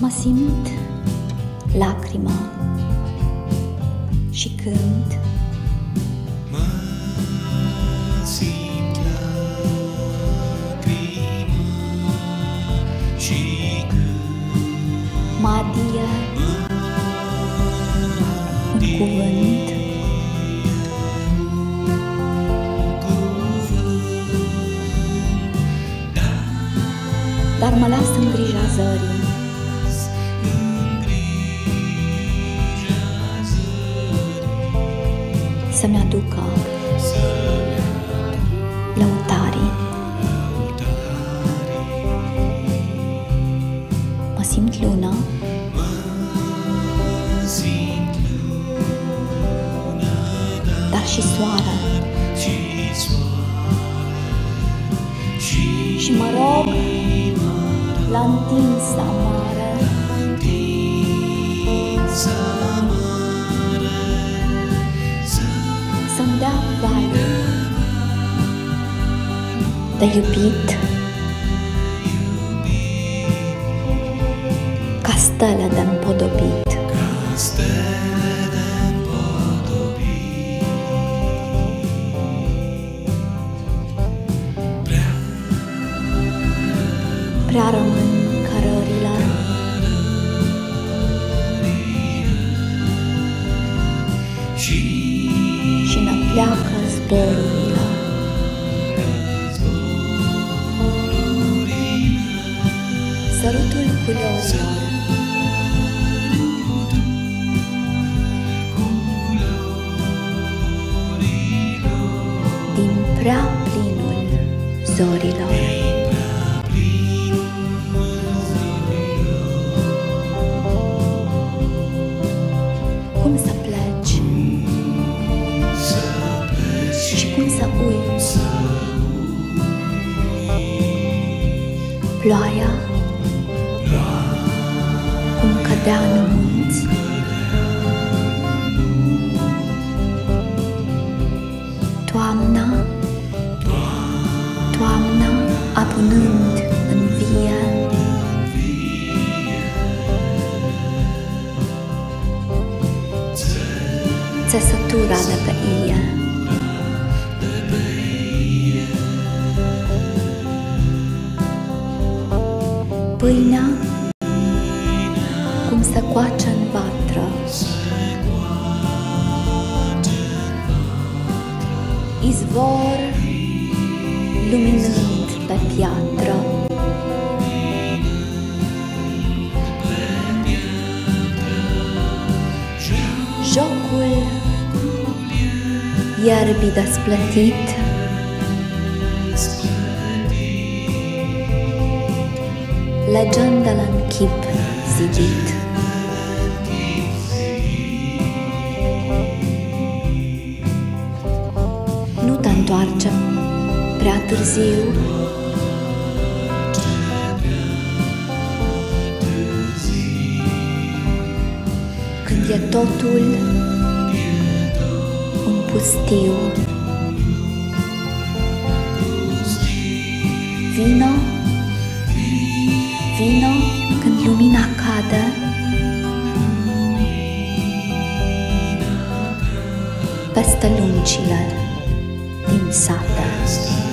Mă simt lacrima și cânt. Mă simt lacrima și cânt. Mă adie un cuvânt. Dar mă las în grija zării. Să-mi aducă lăutarii. Mă simt lună. Dar și soare. Și mă rog la întinsa mare să-mi dea vale de iubit ca stele de-mpodobit. Prea rămân cărările și ne pleacă zborurile. Sărutul culorilor din prea plinul zorilor. Cum să pleci și cum să uiți ploaia cum cădea în munți, toamna, toamna apunând în vie, țesătura de pe ie. Pâinea cum se coace în vatră, izvor luminând pe piatră. Jocul ierbii desplătit, legendele în chip zidit. Nu te întoarce prea târziu, când e totul un pustiu. Vino, vino când lumina cade, peste lungile din sate.